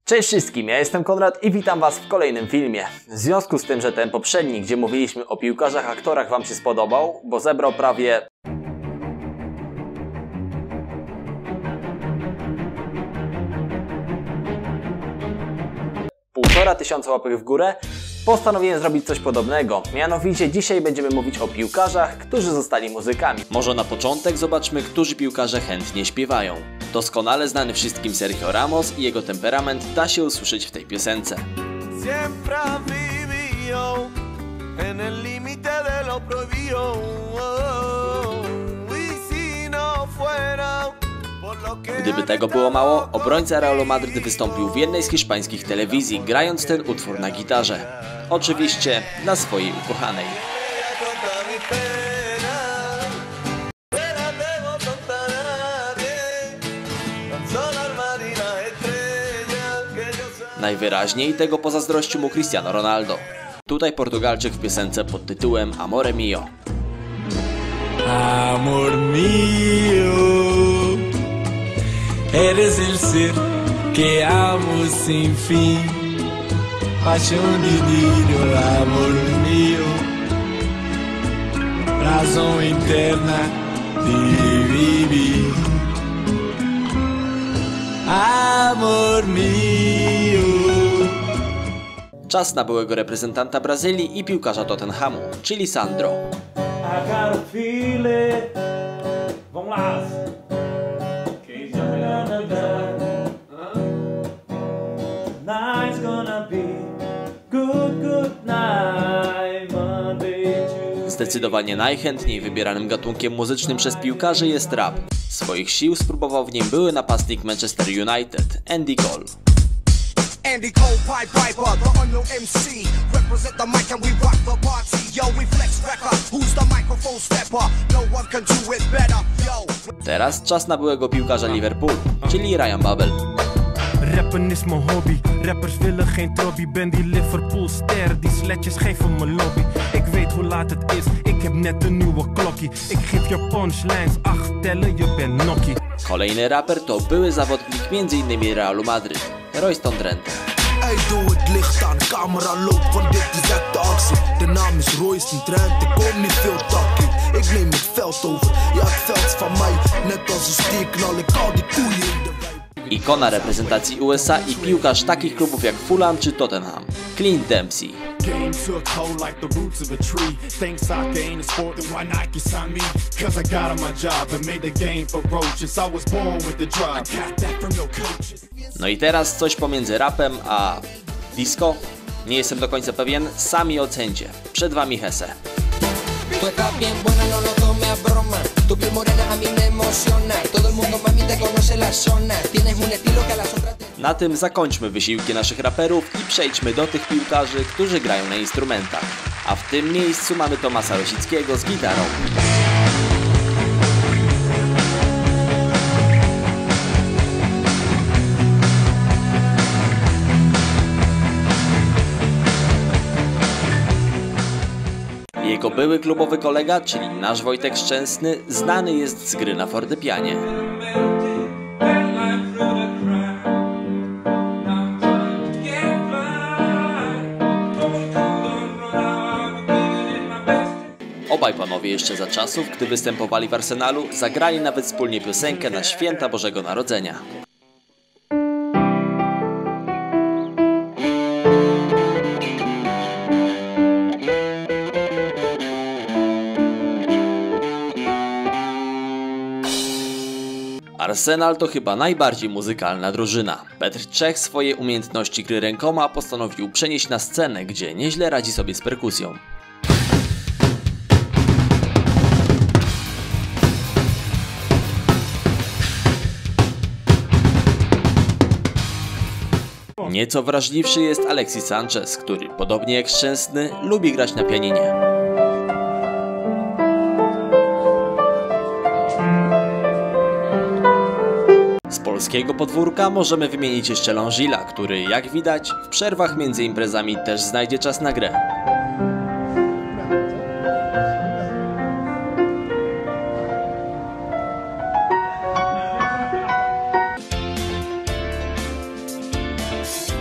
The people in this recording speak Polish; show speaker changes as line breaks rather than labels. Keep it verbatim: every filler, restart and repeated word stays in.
Cześć wszystkim, ja jestem Konrad i witam Was w kolejnym filmie. W związku z tym, że ten poprzedni, gdzie mówiliśmy o piłkarzach, aktorach Wam się spodobał, bo zebrał prawie półtora tysiąca łapek w górę, postanowiłem zrobić coś podobnego. Mianowicie dzisiaj będziemy mówić o piłkarzach, którzy zostali muzykami. Może na początek zobaczmy, którzy piłkarze chętnie śpiewają. Doskonale znany wszystkim Sergio Ramos i jego temperament da się usłyszeć w tej piosence. Gdyby tego było mało, obrońca Realu Madryt wystąpił w jednej z hiszpańskich telewizji, grając ten utwór na gitarze. Oczywiście dla swojej ukochanej. Najwyraźniej tego pozazdrościł mu Cristiano Ronaldo. Tutaj Portugalczyk w piosence pod tytułem Amore Mio. Amor mio, eres el ser que amo sin fin, paixão de niño, amor mio, razão interna de vivir, amor mio. Czas na byłego reprezentanta Brazylii i piłkarza Tottenhamu, czyli Sandro. Zdecydowanie najchętniej wybieranym gatunkiem muzycznym przez piłkarzy jest rap. Swoich sił spróbował w nim były napastnik Manchester United, Andy Cole. Andy Cole, Pied Piper, the unknown M C. Represent the mic and we rock the party. Yo, we flex record. Who's the microphone stepper? No one can do it better. Yo. Teraz czas na byłego piłkarza Liverpoolu, czyli Ryan Babel. Rappen is mijn hobby, rappers willen geen trobby. Ben die Liverpool ster, die sletjes geven me lobby. Ik weet hoe laat het is, ik heb net een nieuwe klokkie. Ik geef je punchlines, acht tellen, je bent nokkie. Kolejny raper to były zawodnik między innymi Realu Madryt, Royston Drenthe. Ey, doe het licht aan, camera loopt, want dit is echt actie. De naam is Royston Drenthe, ik kom niet veel takkie. Ik neem het veld over, ja het veld is van mij. Net als een stierknal, ik hou die koeien in de wei. Ikona reprezentacji U S A i piłkarz takich klubów jak Fulham czy Tottenham, Clint Dempsey. No i teraz coś pomiędzy rapem a disco? Nie jestem do końca pewien, sami ocencie. Przed wami Hesse. Na tym zakończmy wysiłki naszych raperów i przejdźmy do tych piłkarzy, którzy grają na instrumentach. A w tym miejscu mamy Tomasa Rosickiego z gitarą. Jego były klubowy kolega, czyli nasz Wojtek Szczęsny, znany jest z gry na fortepianie. Obaj panowie jeszcze za czasów, gdy występowali w Arsenalu, zagrali nawet wspólnie piosenkę na święta Bożego Narodzenia. Arsenal to chyba najbardziej muzykalna drużyna. Petr Cech swoje umiejętności gry rękoma postanowił przenieść na scenę, gdzie nieźle radzi sobie z perkusją. Nieco wrażliwszy jest Alexis Sanchez, który, podobnie jak Szczęsny, lubi grać na pianinie. Z polskiego podwórka możemy wymienić jeszcze Longila, który, jak widać, w przerwach między imprezami też znajdzie czas na grę.
Cole.